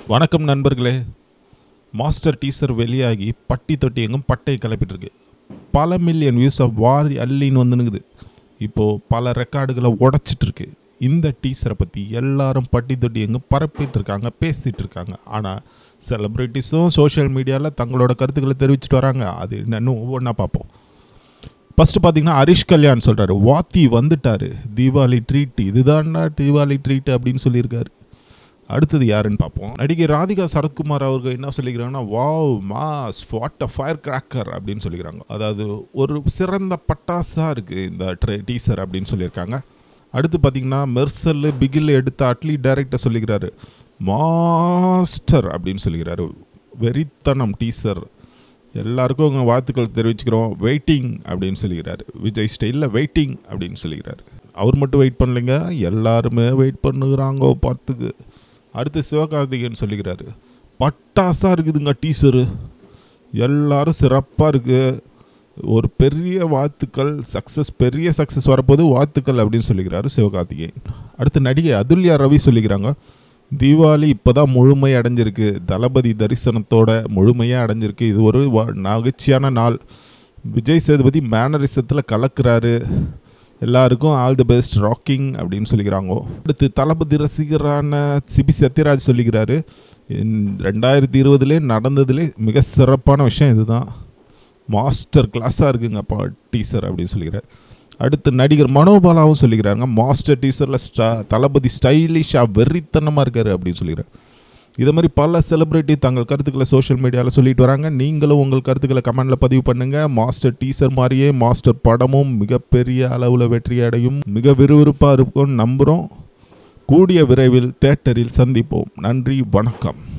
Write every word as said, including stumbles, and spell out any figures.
வணக்கம் நண்பர்களே. Master teaser வெளியாகி பட்டி தொட்டி எங்கும் பட்டை கிளப்பிட்டு இருக்கு. பல மில்லியன் வியூஸ் ஆஃப் வாரி அள்ளின்னு வந்துனுக்குது. இப்போது பல ரெக்கார்டுகளை உடச்சிட்டு இருக்கு. இந்த டீசரை பற்றி எல்லாரும் பட்டி தொட்டி எங்கும் பரப்பிட்டு இருக்காங்க, பேசிகிட்டு இருக்காங்க. ஆனால் செலிப்ரிட்டிஸும் சோஷியல் மீடியாவில் தங்களோட கருத்துக்களை தெரிவிச்சிட்டு வராங்க. அது என்னன்னு ஒவ்வொன்றா பார்ப்போம். ஃபஸ்ட்டு பார்த்தீங்கன்னா ஹரிஷ் கல்யாண் சொல்கிறாரு, வாத்தி வந்துட்டார், தீபாவளி ட்ரீட், இதுதான்டா தீபாவளி ட்ரீட் அப்படின்னு சொல்லியிருக்காரு. அடுத்தது யாருன்னு பார்ப்போம். நடிகை ராதிகா சரத்குமார் அவர்கள் என்ன சொல்லிக்கிறாங்கன்னா, wow mass what a fire cracker அப்படின்னு சொல்லிக்கிறாங்க. அதாவது ஒரு சிறந்த பட்டாசாக இருக்குது இந்த ட்ரே டீசர் அப்படின்னு சொல்லியிருக்காங்க. அடுத்து பார்த்தீங்கன்னா மெர்சல் பிகில் எடுத்த அட்லி டைரக்டர் சொல்லிக்கிறாரு, மாஸ்டர் அப்படின்னு சொல்லிக்கிறாரு. வெறித்தனம் டீசர், எல்லாருக்கும் உங்கள் வாழ்த்துக்கள் தெரிவிச்சுக்கிறோம், வெயிட்டிங் அப்படின்னு சொல்லிக்கிறாரு. விஜய் ஸ்டைலில் வெயிட்டிங் அப்படின்னு சொல்லிக்கிறாரு. அவர் மட்டும் வெயிட் பண்ணலைங்க, எல்லாருமே வெயிட் பண்ணுகிறாங்க பார்த்துக்கு. அடுத்து சிவகார்த்திகேயன் சொல்லிக்கிறாரு, பட்டாசாக இருக்குதுங்க டீசரு, எல்லாரும் சிறப்பாக இருக்குது, ஒரு பெரிய வாழ்த்துக்கள், சக்ஸஸ், பெரிய சக்ஸஸ் வரப்போது வாழ்த்துக்கள் அப்படின்னு சொல்லிக்கிறாரு சிவகார்த்திகேயன். அடுத்து நடிகை அதுல்யா ரவி சொல்லிக்கிறாங்க, தீபாவளி இப்போ தான் முழுமை அடைஞ்சிருக்கு, தளபதி தரிசனத்தோட முழுமையாக அடைஞ்சிருக்கு, இது ஒரு நகைச்சியான நாள், விஜய் சேதுபதி மேனரிசத்தில் கலக்கிறாரு, எல்லாருக்கும் ஆல் தி பெஸ்ட், ராக்கிங் அப்படின்னு சொல்லிக்கிறாங்க. அடுத்து தளபதி ரசிகரான சிபி சத்யராஜ் சொல்லிக்கிறாரு, ரெண்டாயிரத்தி இருபதுலே நடந்ததுலே மிக சிறப்பான விஷயம் இதுதான், மாஸ்டர் கிளாஸாக இருக்குங்கப்பா டீசர் அப்படின்னு சொல்லிக்கிறார். அடுத்து நடிகர் மனோபாலாவும் சொல்லிக்கிறாங்க, மாஸ்டர் டீசரில் ஸ்டா தளபதி ஸ்டைலிஷாக வெறித்தனமாக இருக்கார் அப்படின்னு சொல்லிக்கிறார். இதை மாதிரி பல செலிப்ரிட்டி தங்கள் கருத்துக்களை சோஷியல் மீடியாவில் சொல்லிட்டு வராங்க. நீங்களும் உங்கள் கருத்துக்களை கமெண்டில் பதிவு பண்ணுங்கள். மாஸ்டர் டீசர் மாதிரியே மாஸ்டர் படமும் மிகப்பெரிய அளவில் வெற்றி அடையும், மிக விறுவிறுப்பாக இருக்கும்னு நம்புகிறோம். கூடிய விரைவில் தியேட்டரில் சந்திப்போம். நன்றி, வணக்கம்.